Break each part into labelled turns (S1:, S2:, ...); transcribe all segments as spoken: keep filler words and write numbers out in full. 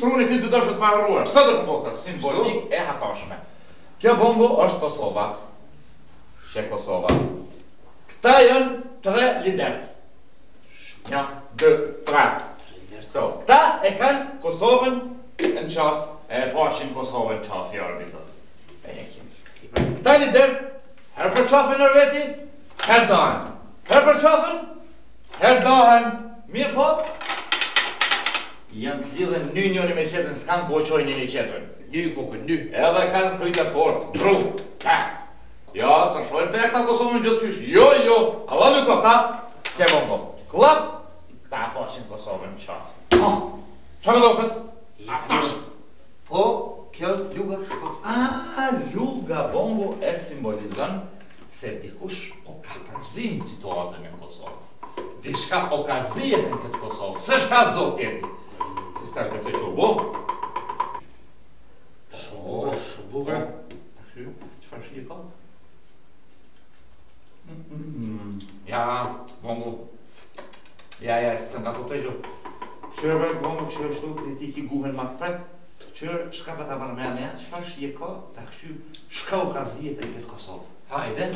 S1: trunit i të dëshme të paruar. Sa do të po këtë simbolik e hatashme. Kjo bongo është Kosova. Shë Kosova. Këta janë tre lidert. Një, dë, tre. Këta e kanë Kosovën në qafë, e pashin Kosovën në qafë, jarë bitët. E hekim. Këta lidert, her për qafën në veti, her dahen. Her për qafën, her dahen. Mirë po, janë të lidhen një njëri me qetën, s'kanë poqoj një një qetën. Një kokën, një. Edhe kanë kryte fort, bru, ka. Ja, së shojnë të e këta Kosovën në gjithë qysh. Jo, jo, alla nuk o ta, ke bongo. Klap, këta pashin Kosovën në qafë. Oh, qa me do këtë? Atash.
S2: Po, kjo luga shko.
S1: A, luga bongo e simbolizën se dikush o ka përzim situatën në Kosovë. Dishka okazijet në këtë Kosovë, se shka zot jeti. Si s'ta shkese që u bo?
S2: Sho, sho bugra.
S1: Ta këshu, qëfar shkje ka? Ja, bongo. Ja, ja, se nga kuptoj gjo. Qërë vërë bongo, qërë shtu të ti ki guhen ma të pret. Qërë shka pa ta barmene, qëfar shkje ka? Ta këshu, shka okazijet në këtë Kosovë. Hajde.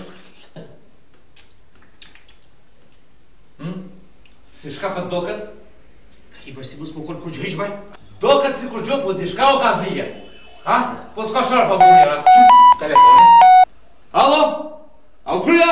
S1: Si shka për do këtë?
S2: Ka i bërë si mus më konë kur gjë ishbaj?
S1: Do këtë si kur gjë, po di shka okazijet. Ha? Po s'ka qarë pa bunjera. Qu, telefonin. Alo? Au kryja?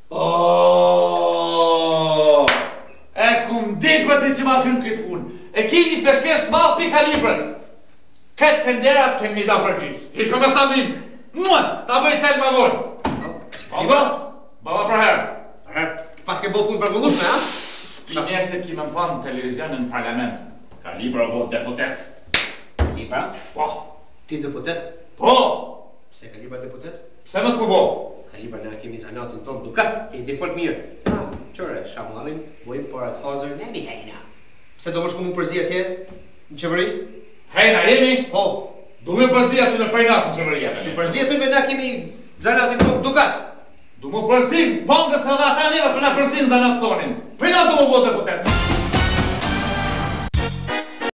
S1: Oooo! E kum dikët e që ma hynë këtë punë. E kini peshpesh të malë pika librës. Këtë tenderat kemi da përgjys. Ishme me standim. Muën, ta bëj tel ma gonë. Baba? Baba për herë.
S2: Për herë, pas ke bo punë për gullushme, ha?
S1: Shmjestit ki me më panë në televizion në parlament. Ka libra o bo deputet.
S2: Libra?
S1: Po.
S2: Ti deputet?
S1: Po.
S2: Pse ka libra deputet?
S1: Pse mës po bo?
S2: Ka libra në kemi zanatin tonë dukat, ke i default mirë. Ha, qëre, shamalin, bojmë parat hazër, ne mi hejna. Pse do më shku mu përzi atje në qeveri?
S1: Hejna, jemi?
S2: Po.
S1: Du me përzi aty në prejnat në qeveria.
S2: Si përzi aty me na kemi zanatin tonë dukat.
S1: Du me përzim, bongës në dhe ata njëve për në përzim zanat tonin. Prejnat du me bo deputet.